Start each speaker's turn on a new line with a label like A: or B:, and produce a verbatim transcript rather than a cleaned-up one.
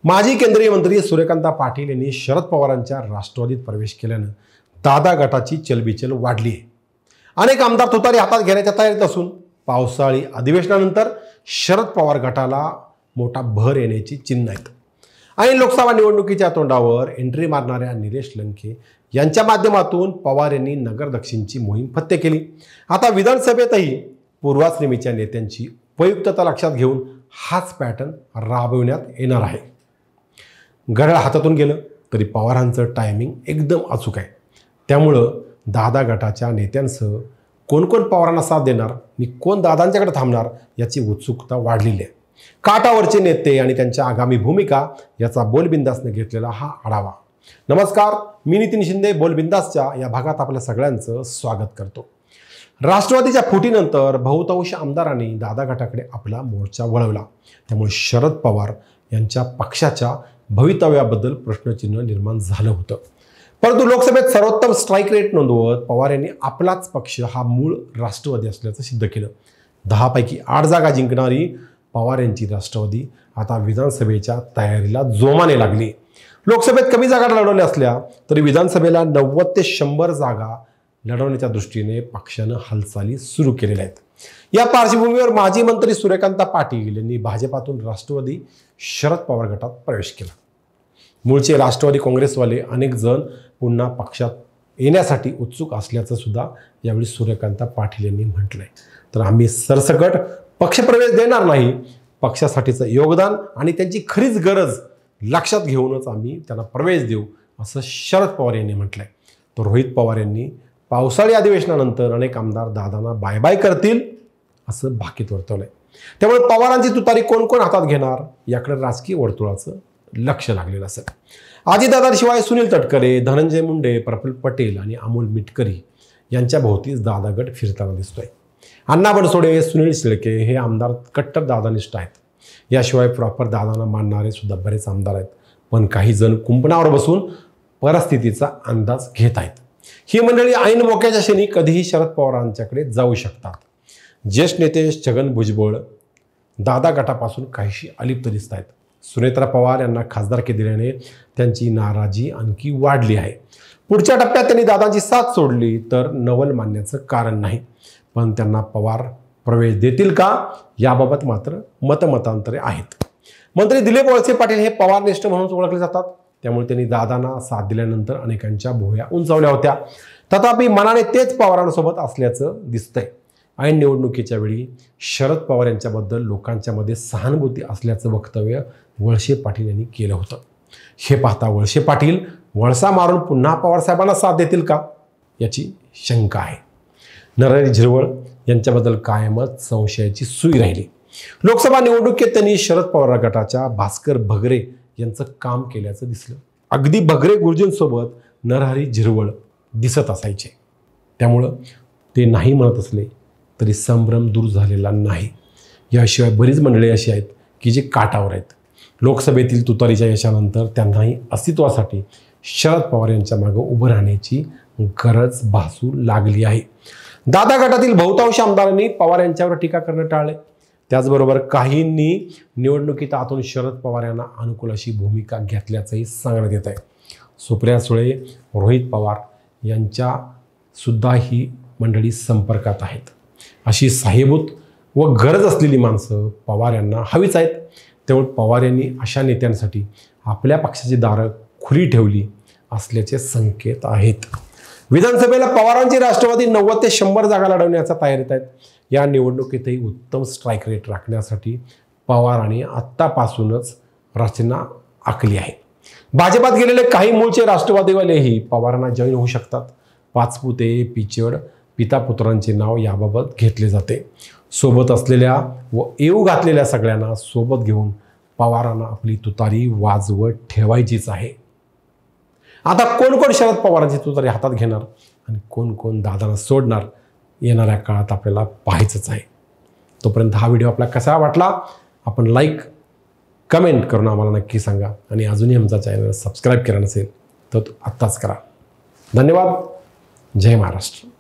A: माजी केंद्रीय मंत्री सूर्यकांत पाटील यांनी शरद पवारांच्या राष्ट्रवादीत प्रवेश केल्यानं दादा गटाची चलबिचल वाढली आहे। अनेक आमदार तुतारी हातात घेण्याच्या तयारीत असून पावसाळी अधिवेशनानंतर शरद पवार गटाला मोठा भर येण्याची चिन्ह आहेत। आणि लोकसभा निवडणुकीच्या तोंडावर एंट्री मारणाऱ्या निलेश लंके यांच्या माध्यमातून पवार यांनी नगर दक्षिणची मोहीम फत्ते केली। आता विधानसभेतही पूर्वाश्रमीच्या नेत्यांची उपयुक्तता लक्षात घेऊन हाच पॅटर्न राबविण्यात येणार आहे। घड्याळ हातातून गेलं तरी पवारांचं टायमिंग एकदम अचूक आहे। त्यामुळं दादा गटाच्या नेत्यांसह कोण कोण पवारांना साथ देणार आणि कोण दादांच्याकडे थांबणार याची उत्सुकता वाढलेली आहे। काठावरचे नेते आणि त्यांच्या आगामी भूमिका याचा बोलबिंदासने घेतलेला हा आढावा। नमस्कार, मी नितीन शिंदे बोलबिंदासच्या या भागात आपल्या सगळ्यांचं स्वागत करतो। राष्ट्रवादीच्या फुटीनंतर बहुतांश आमदारांनी दादा गटाकडे आपला मोर्चा वळवला। त्यामुळे शरद पवार यांच्या पक्षाच्या भवितव्याबद्दल प्रश्नचिन्ह निर्माण झालं होतं। परंतु लोकसभेत सर्वोत्तम स्ट्राईक रेट नोंदवत पवार यांनी आपलाच पक्ष हा मूळ राष्ट्रवादी असल्याचं सिद्ध केलं। दहा पैकी आठ जागा जिंकणारी पवार यांची राष्ट्रवादी आता विधानसभेच्या तयारीला जोमाने लागली। लोकसभेत कमी जागा लढवल्या असल्या तरी विधानसभेला नव्वद ते शंभर जागा लढवण्याच्या दृष्टीने पक्षानं हालचाली सुरू केलेल्या आहेत। या पार्श्वभूमीवर माजी मंत्री सूर्यकांत पाटील यांनी भाजपातून राष्ट्रवादी शरद पवार गटात प्रवेश केला। मूळचे राष्ट्रवादी काँग्रेसवाले अनेक जण पुन्हा पक्षात येण्यासाठी उत्सुक असल्याचं सुद्धा यावेळी सूर्यकांत पाटील यांनी म्हटलंय। तर आम्ही सरसकट पक्षप्रवेश देणार नाही, पक्षासाठीचं योगदान आणि त्यांची खरीच गरज लक्षात घेऊनच आम्ही त्यांना प्रवेश देऊ असं शरद पवार यांनी म्हटलंय। तर रोहित पवार यांनी पावसाळी अधिवेशनानंतर अनेक आमदार दादांना बाय बाय करतील असं भाकीत वर्तवलंय। त्यामुळे पवारांची तुतारी कोण कोण हातात घेणार याकडे राजकीय वर्तुळाचं लक्ष लागलेलं असेल। अजितदादांशिवाय सुनील तटकरे, धनंजय मुंडे, प्रफुल्ल पटेल आणि अमोल मिटकरी यांच्या भोवतीच दादा गट फिरताना दिसतोय। अण्णा बनसोडे, सुनील शिळके हे आमदार कट्टर दादानिष्ठ आहेत। याशिवाय प्रॉपर दादांना मानणारे सुद्धा बरेच आमदार आहेत। पण काही जण कुंपणावर बसून परिस्थितीचा अंदाज घेत आहेत। ही मंडळी ऐन मोक्याच्या क्षणी कधीही शरद पवारांच्याकडे जाऊ शकतात। ज्येष्ठ नेते छगन भुजबळ दादा गटापासून काहीशी अलिप्त दिसत आहेत। सुनेत्रा पवार यांना खासदारकी दिल्याने त्यांची नाराजी आणखी वाढली आहे। पुढच्या टप्प्यात त्यांनी दादांची साथ सोडली तर नवल मानण्याचं कारण नाही, पण त्यांना पवार प्रवेश देतील का याबाबत मात्र मतमतांतरे आहेत। मंत्री दिलीप वळसे पाटील हे पवारनिष्ठ म्हणून ओळखले जातात। त्यामुळे त्यांनी दादांना साथ दिल्यानंतर अनेकांच्या भुवया उंचावल्या होत्या। तथापि मनाने तेच पवारांसोबत असल्याचं दिसतंय। ऐन निवडणुकीच्या वेळी शरद पवार यांच्याबद्दल लोकांच्या मध्ये सहानुभूती असल्याचं वक्तव्य वळसे पाटील यांनी केलं होतं। हे पाहता वळसे पाटील वळसा मारून पुन्हा पवार साहेबांना साथ देतील का याची शंका आहे। नरहरी झिरवळ यांच्याबद्दल कायमच संशयाची सुई राहिली। लोकसभा निवडणुकीत त्यांनी शरद पवार गटाच्या भास्कर भगरे यांचं काम केल्याचं दिसलं। अगदी भगरे गुरुजींसोबत नरहरी झिरवळ दिसत असायचे। त्यामुळं ते नाही म्हणत असले तरी संभ्रम दूर झालेला नाही। याशिवाय बरीच मंडळी अशी आहेत की जे काटावर आहेत। लोकसभेतील तुतारीच्या यशानंतर त्यांनाही अस्तित्वासाठी शरद पवार यांच्या मागे उभं राहण्याची गरज भासू लागली आहे। दादा गटातील बहुतांश आमदारांनी पवार यांच्यावर टीका करणं टाळले। त्याचबरोबर काहींनी निवडणुकीत आतून शरद पवार यांना अनुकूल अशी भूमिका घेतल्याचंही सांगण्यात येत आहे। सुप्रिया सुळे, रोहित पवार यांच्या सुद्धा ही मंडळी संपर्कात आहेत। अशी साहेबूत व गरज असलेली माणसं पवार यांना हवीच आहेत। त्यामुळे पवार यांनी अशा नेत्यांसाठी आपल्या पक्षाची दारं खुली ठेवली असल्याचे संकेत आहेत। विधानसभेला पवारांची राष्ट्रवादी नव्वद ते शंभर जागा लढवण्याच्या तयारीत आहेत। या निवडणुकीतही उत्तम स्ट्राईक रेट राखण्यासाठी पवारांनी आत्तापासूनच रचना आखली आहे। भाजपात गेलेले काही मूळचे राष्ट्रवादीवालेही पवारांना जॉईन होऊ शकतात। पाचपुते, पिचड, पिता पुत्रांचे नाव याबाबत घेतले जाते। सोबत असलेल्या व येऊ घातलेल्या सगळ्यांना सोबत घेऊन पवारांना आपली तुतारी वाजवत ठेवायचीच आहे। आता कोण कोण शरद पवारांची तुतारी हातात घेणार आणि कोण कोण दादांना सोडणार येणाऱ्या काळात आपल्याला पाहायचंच आहे। तोपर्यंत हा व्हिडिओ आपला कसा वाटला आपण लाईक कमेंट करून आम्हाला नक्की सांगा आणि अजूनही आमचा चॅनल सबस्क्राईब केला नसेल तर आत्ताच करा। धन्यवाद। जय महाराष्ट्र।